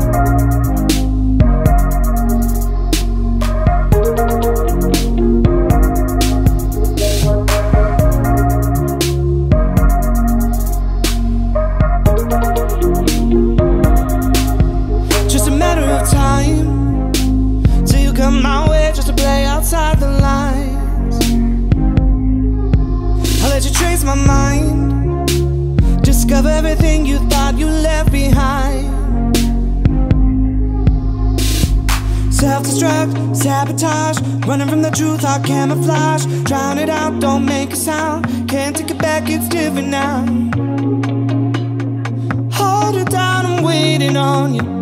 My way just to play outside the lines. I let you trace my mind, discover everything you thought you left behind. Self-destruct, sabotage, running from the truth, I camouflage. Drown it out, don't make a sound. Can't take it back, it's different now. Hold it down, I'm waiting on you.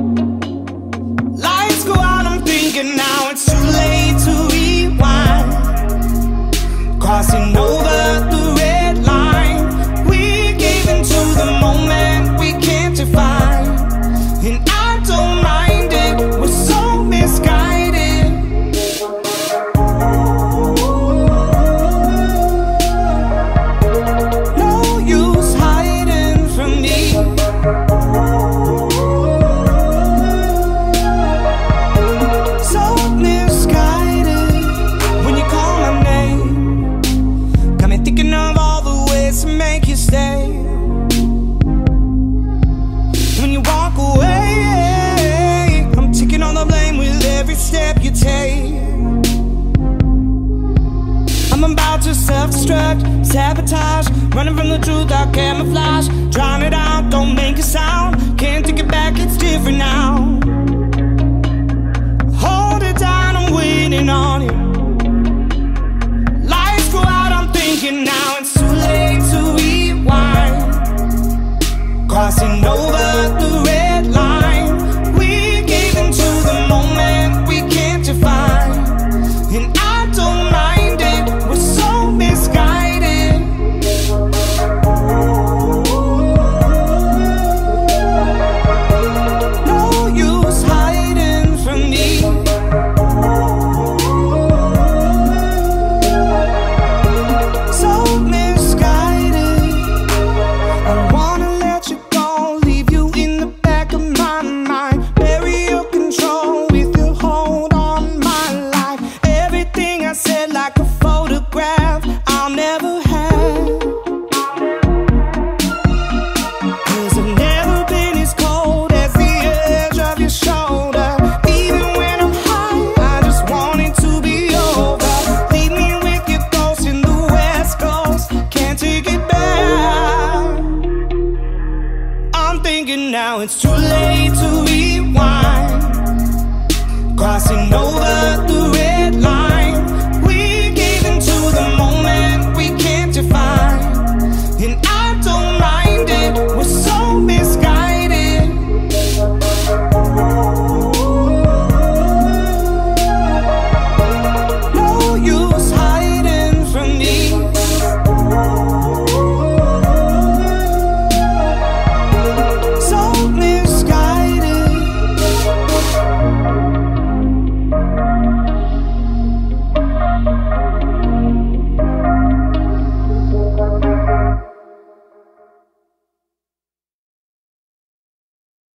Lights go out, I'm thinking now it's too late to rewind. Crossing over the red line, we gave into the moment we can't define. And I don't mind it, we're so misguided. No use hiding from me. When you walk away, I'm taking all the blame with every step you take. I'm about to self-destruct, sabotage, running from the truth, I camouflage. Drown it out, don't make a sound. Can't take it back, it's different now. Hold it down, I'm waiting on you. Lights go out, I'm thinking now it's too late to rewind. Crossing over the red line, we gave into the moment we can't define. And I don't mind it, we're so misguided. No use hiding from me. So misguided. I wanna let you go, leave you in the back of my mind. Bury your control with your hold on my life. Everything I said like a photograph I'll never have. 'Cause I've never been as cold as the edge of your shoulder. Even when I'm high, I just want it to be over. Leave me with your ghost in the West Coast, can't take it back. I'm thinking now it's too late to rewind. Crossing over the